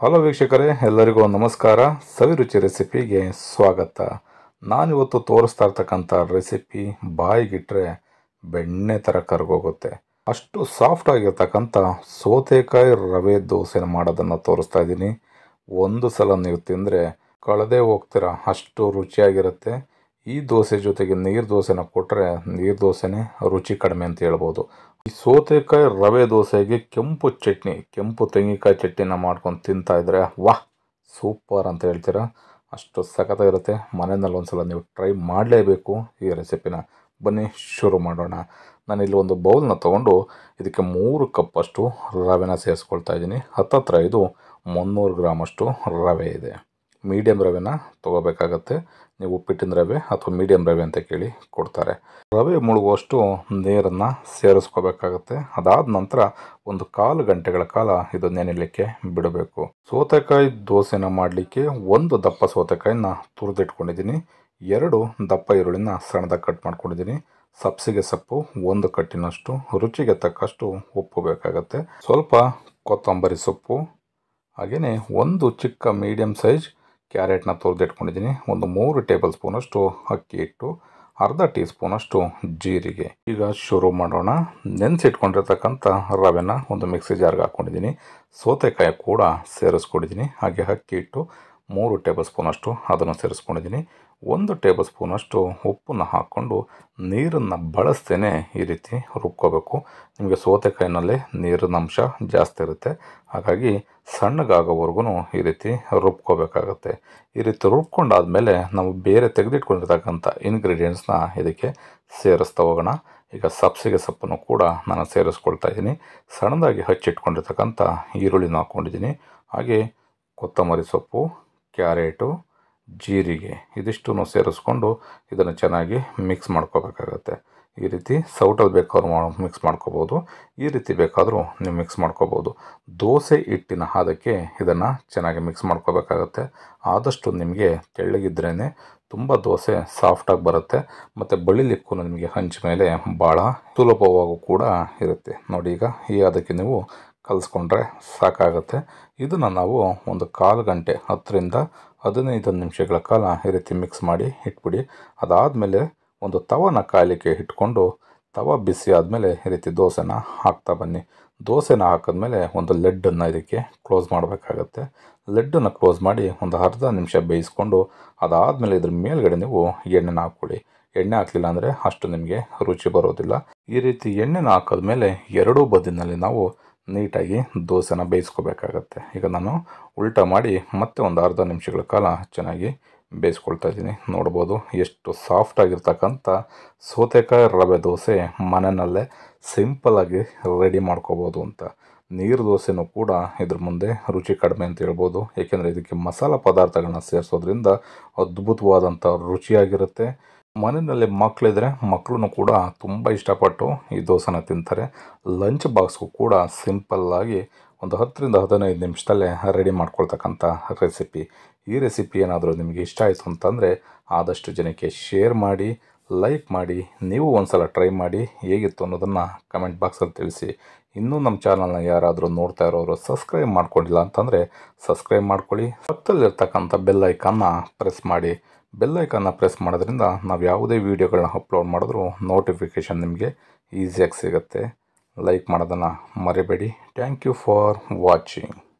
Hello ವೀಕ್ಷಕರೇ, ಎಲ್ಲರಿಗೂ ನಮಸ್ಕಾರ. ಸವಿರುಚಿ ರೆಸಿಪಿಗೆ ಸ್ವಾಗತ. ನಾನಿವತ್ತು ತೋರಿಸ್ತಾ ಇರ್ತಕ್ಕಂಥ ರೆಸಿಪಿ ಬಾಯಿಗಿಟ್ರೆ ಬೆಣ್ಣೆ ಥರ ಕರಗೋಗುತ್ತೆ. ಅಷ್ಟು ಸಾಫ್ಟ್ ಆಗಿರ್ತಕ್ಕಂಥ ಸೌತೆಕಾಯಿ ರವೆ ದೋಸೆನ ಮಾಡೋದನ್ನು ತೋರಿಸ್ತಾ ಇದ್ದೀನಿ. ಒಂದು ಸಲ ನೀವು ತಿಂದರೆ ಕಳೆದೇ ಹೋಗ್ತೀರಾ, ಅಷ್ಟು ರುಚಿಯಾಗಿರುತ್ತೆ. ಈ ದೋಸೆ ಜೊತೆಗೆ ನೀರು ದೋಸೆನ ಕೊಟ್ಟರೆ ನೀರು ದೋಸೆನೇ ರುಚಿ ಕಡಿಮೆ ಅಂತ ಹೇಳ್ಬೋದು. ಈ ಸೌತೆಕಾಯಿ ರವೆ ದೋಸೆಗೆ ಕೆಂಪು ತೆಂಗಿನಕಾಯಿ ಚಟ್ನಿನ ಮಾಡ್ಕೊಂಡು ತಿಂತಾ ಇದ್ರೆ ವಾಹ್, ಸೂಪರ್ ಅಂತ ಹೇಳ್ತೀರಾ. ಅಷ್ಟು ಸಖತ್ತಾಗಿರುತ್ತೆ. ಮನೆಯಲ್ಲಿ ಒಂದ್ಸಲ ನೀವು ಟ್ರೈ ಮಾಡಲೇಬೇಕು ಈ ರೆಸಿಪಿನ. ಬನ್ನಿ ಶುರು ಮಾಡೋಣ. ನಾನಿಲ್ಲಿ ಒಂದು ಬೌಲ್ನ ತೊಗೊಂಡು ಇದಕ್ಕೆ 3 ಕಪ್ಪಷ್ಟು ರವೆನ ಸೇರಿಸ್ಕೊಳ್ತಾ ಇದ್ದೀನಿ. ಹತ್ತತ್ರ ಇದು 300 ಗ್ರಾಮಷ್ಟು ರವೆ ಇದೆ. ಮೀಡಿಯಮ್ ರವೆನ ತೊಗೋಬೇಕಾಗತ್ತೆ. ನೀವು ಉಪ್ಪಿಟ್ಟಿನ ರವೆ ಅಥವಾ ಮೀಡಿಯಮ್ ರವೆ ಅಂತ ಕೇಳಿ ಕೊಡ್ತಾರೆ. ರವೆ ಮುಳುಗುವಷ್ಟು ನೀರನ್ನು ಸೇರಿಸ್ಕೋಬೇಕಾಗತ್ತೆ. ಅದಾದ ನಂತರ ಒಂದು 1/4 ಗಂಟೆಗಳ ಕಾಲ ಇದು ನೆನೆಯಲಿಕ್ಕೆ ಬಿಡಬೇಕು. ಸೌತೆಕಾಯಿ ದೋಸೆನ ಮಾಡಲಿಕ್ಕೆ 1 ದಪ್ಪ ಸೌತೆಕಾಯಿನ ತುರಿದಿಟ್ಕೊಂಡಿದ್ದೀನಿ. 2 ದಪ್ಪ ಈರುಳ್ಳಿನ ಸಣ್ಣದಾಗಿ ಕಟ್ ಮಾಡ್ಕೊಂಡಿದ್ದೀನಿ. ಸಬ್ಸಿಗೆ ಸೊಪ್ಪು 1 ಕಟ್ಟಿನಷ್ಟು, ರುಚಿಗೆ ತಕ್ಕಷ್ಟು ಉಪ್ಪು ಬೇಕಾಗತ್ತೆ, ಸ್ವಲ್ಪ ಕೊತ್ತಂಬರಿ ಸೊಪ್ಪು, ಹಾಗೆಯೇ 1 ಚಿಕ್ಕ ಮೀಡಿಯಮ್ ಸೈಜ್ ಕ್ಯಾರೆಟ್ನ ತುರಿದಿಟ್ಕೊಂಡಿದ್ದೀನಿ. ಒಂದು 3 ಟೇಬಲ್ ಸ್ಪೂನಷ್ಟು ಅಕ್ಕಿ ಹಿಟ್ಟು, ಅರ್ಧ ಟೀ ಸ್ಪೂನಷ್ಟು ಜೀರಿಗೆ. ಈಗ ಶುರು ಮಾಡೋಣ. ನೆನೆಸಿಟ್ಕೊಂಡಿರ್ತಕ್ಕಂಥ ರವೆನ ಒಂದು ಮಿಕ್ಸಿ ಜಾರ್ಗೆ ಹಾಕ್ಕೊಂಡಿದ್ದೀನಿ. ಸೌತೆಕಾಯಿ ಕೂಡ ಸೇರಿಸ್ಕೊಂಡಿದ್ದೀನಿ. ಹಾಗೆ ಅಕ್ಕಿ ಹಿಟ್ಟು 3 ಟೇಬಲ್ ಸ್ಪೂನಷ್ಟು ಅದನ್ನು ಸೇರಿಸ್ಕೊಂಡಿದ್ದೀನಿ. 1 ಟೇಬಲ್ ಸ್ಪೂನಷ್ಟು ಉಪ್ಪನ್ನು ಹಾಕ್ಕೊಂಡು ನೀರನ್ನು ಬಳಸ್ತೇನೆ ಈ ರೀತಿ ರುಬ್ಕೋಬೇಕು. ನಿಮಗೆ ಸೌತೆಕಾಯಿನಲ್ಲೇ ನೀರಿನ ಅಂಶ ಜಾಸ್ತಿ ಇರುತ್ತೆ, ಹಾಗಾಗಿ ಸಣ್ಣಗಾಗೋವರೆಗೂ ಈ ರೀತಿ ರುಬ್ಕೋಬೇಕಾಗತ್ತೆ. ಈ ರೀತಿ ರುಬ್ಕೊಂಡಾದ್ಮೇಲೆ ನಾವು ಬೇರೆ ತೆಗೆದಿಟ್ಕೊಂಡಿರ್ತಕ್ಕಂಥ ಇಂಗ್ರೀಡಿಯೆಂಟ್ಸ್ನ ಇದಕ್ಕೆ ಸೇರಿಸ್ತಾ ಹೋಗೋಣ. ಈಗ ಸಬ್ಸಿಗೆ ಸೊಪ್ಪನ್ನು ಕೂಡ ನಾನು ಸೇರಿಸ್ಕೊಳ್ತಾ ಇದ್ದೀನಿ. ಸಣ್ಣದಾಗಿ ಹಚ್ಚಿಟ್ಕೊಂಡಿರ್ತಕ್ಕಂಥ ಈರುಳ್ಳಿನ ಹಾಕ್ಕೊಂಡಿದ್ದೀನಿ. ಹಾಗೆ ಕೊತ್ತಂಬರಿ ಸೊಪ್ಪು, ಕ್ಯಾರೆಟು, ಜೀರಿಗೆ ಇದಿಷ್ಟನ್ನು ಸೇರಿಸ್ಕೊಂಡು ಇದನ್ನು ಚೆನ್ನಾಗಿ ಮಿಕ್ಸ್ ಮಾಡ್ಕೋಬೇಕಾಗತ್ತೆ. ಈ ರೀತಿ ಸೌಟಲ್ಲಿ ಬೇಕಾದ್ರೂ ಮಿಕ್ಸ್ ಮಾಡ್ಕೋಬೋದು, ಈ ರೀತಿ ಬೇಕಾದರೂ ನೀವು ಮಿಕ್ಸ್ ಮಾಡ್ಕೋಬೋದು. ದೋಸೆ ಹಿಟ್ಟಿನ ಹದಕ್ಕೆ ಇದನ್ನು ಚೆನ್ನಾಗಿ ಮಿಕ್ಸ್ ಮಾಡ್ಕೋಬೇಕಾಗತ್ತೆ. ಆದಷ್ಟು ನಿಮಗೆ ತೆಳ್ಳಗಿದ್ರೇ ತುಂಬ ದೋಸೆ ಸಾಫ್ಟಾಗಿ ಬರುತ್ತೆ, ಮತ್ತು ಬಳಿಲಿಕ್ಕೂ ನಿಮಗೆ ಹಂಚ ಮೇಲೆ ಭಾಳ ಸುಲಭವಾಗೂ ಕೂಡ ಇರುತ್ತೆ. ನೋಡಿ, ಈಗ ಈ ಹದಕ್ಕೆ ನೀವು ಕಲಿಸ್ಕೊಂಡ್ರೆ ಸಾಕಾಗುತ್ತೆ. ಇದನ್ನು ನಾವು ಒಂದು 1/4 ಗಂಟೆ 10 ರಿಂದ 15 ನಿಮಿಷಗಳ ಕಾಲ ಈ ರೀತಿ ಮಿಕ್ಸ್ ಮಾಡಿ ಇಟ್ಬಿಡಿ. ಅದಾದಮೇಲೆ ಒಂದು ತವನ ಕಾಯಲಿಕ್ಕೆ ಇಟ್ಕೊಂಡು ತವ ಬಿಸಿ ಆದಮೇಲೆ ಈ ರೀತಿ ದೋಸೆನ ಹಾಕ್ತಾ ಬನ್ನಿ. ದೋಸೆನ ಹಾಕಿದ್ಮೇಲೆ ಒಂದು ಲೆಡ್ಡನ್ನು ಇದಕ್ಕೆ ಕ್ಲೋಸ್ ಮಾಡಬೇಕಾಗತ್ತೆ. ಲೆಡ್ಡನ್ನು ಕ್ಲೋಸ್ ಮಾಡಿ ಒಂದು ಅರ್ಧ ನಿಮಿಷ ಬೇಯಿಸ್ಕೊಂಡು ಅದಾದಮೇಲೆ ಇದ್ರ ಮೇಲ್ಗಡೆ ನೀವು ಎಣ್ಣೆನ ಹಾಕ್ಕೊಳ್ಳಿ. ಎಣ್ಣೆ ಹಾಕಲಿಲ್ಲ ಅಂದರೆ ಅಷ್ಟು ನಿಮಗೆ ರುಚಿ ಬರೋದಿಲ್ಲ. ಈ ರೀತಿ ಎಣ್ಣೆನ ಹಾಕಿದ್ಮೇಲೆ ಎರಡೂ ಬದಿನಲ್ಲಿ ನಾವು ನೀಟಾಗಿ ದೋಸೆನ ಬೇಯಿಸ್ಕೋಬೇಕಾಗತ್ತೆ. ಈಗ ನಾನು ಉಲ್ಟಾ ಮಾಡಿ ಮತ್ತೆ ಒಂದು ಅರ್ಧ ನಿಮಿಷಗಳ ಕಾಲ ಚೆನ್ನಾಗಿ ಬೇಯಿಸ್ಕೊಳ್ತಾ ಇದ್ದೀನಿ. ನೋಡ್ಬೋದು ಎಷ್ಟು ಸಾಫ್ಟಾಗಿರ್ತಕ್ಕಂಥ ಸೌತೆಕಾಯಿ ರವೆ ದೋಸೆ ಮನೆಯಲ್ಲೇ ಸಿಂಪಲ್ಲಾಗಿ ರೆಡಿ ಮಾಡ್ಕೋಬೋದು ಅಂತ. ನೀರು ದೋಸೆನೂ ಕೂಡ ಇದ್ರ ಮುಂದೆ ರುಚಿ ಕಡಿಮೆ ಅಂತ ಹೇಳ್ಬೋದು. ಏಕೆಂದರೆ ಇದಕ್ಕೆ ಮಸಾಲ ಪದಾರ್ಥಗಳನ್ನ ಸೇರಿಸೋದ್ರಿಂದ ಅದ್ಭುತವಾದಂಥ ರುಚಿಯಾಗಿರುತ್ತೆ. ಮನೆಯಲ್ಲಿ ಮಕ್ಕಳಿದ್ರೆ ಮಕ್ಕಳು ಕೂಡ ತುಂಬ ಇಷ್ಟಪಟ್ಟು ಈ ದೋಸೆನ ತಿಂತಾರೆ. ಲಂಚ್ ಬಾಕ್ಸ್ಗೂ ಕೂಡ ಸಿಂಪಲ್ಲಾಗಿ ಒಂದು 10 ರಿಂದ 15 ನಿಮಿಷದಲ್ಲೇ ರೆಡಿ ಮಾಡ್ಕೊಳ್ತಕ್ಕಂಥ ರೆಸಿಪಿ. ಈ ರೆಸಿಪಿ ಏನಾದರೂ ನಿಮಗೆ ಇಷ್ಟ ಆಯಿತು ಅಂತಂದರೆ ಆದಷ್ಟು ಜನಕ್ಕೆ ಶೇರ್ ಮಾಡಿ, ಲೈಕ್ ಮಾಡಿ. ನೀವು ಒಂದ್ಸಲ ಟ್ರೈ ಮಾಡಿ ಹೇಗಿತ್ತು ಅನ್ನೋದನ್ನು ಕಮೆಂಟ್ ಬಾಕ್ಸಲ್ಲಿ ತಿಳಿಸಿ. ಇನ್ನೂ ನಮ್ಮ ಚಾನಲ್ನ ಯಾರಾದರೂ ನೋಡ್ತಾ ಇರೋರು ಸಬ್ಸ್ಕ್ರೈಬ್ ಮಾಡ್ಕೊಂಡಿಲ್ಲ ಅಂತಂದರೆ ಸಬ್ಸ್ಕ್ರೈಬ್ ಮಾಡ್ಕೊಳ್ಳಿ. ಪಕ್ಕದಲ್ಲಿರ್ತಕ್ಕಂಥ ಬೆಲ್ ಐಕಾನ್ನ ಪ್ರೆಸ್ ಮಾಡಿ. ಬೆಲ್ ಐಕಾನ್ನ ಪ್ರೆಸ್ ಮಾಡೋದ್ರಿಂದ ನಾವು ಯಾವುದೇ ವೀಡಿಯೋಗಳನ್ನ ಅಪ್ಲೋಡ್ ಮಾಡಿದ್ರೂ ನೋಟಿಫಿಕೇಷನ್ ನಿಮಗೆ ಈಸಿಯಾಗಿ ಸಿಗುತ್ತೆ. ಲೈಕ್ ಮಾಡೋದನ್ನು ಮರಿಬೇಡಿ. Thank you for watching.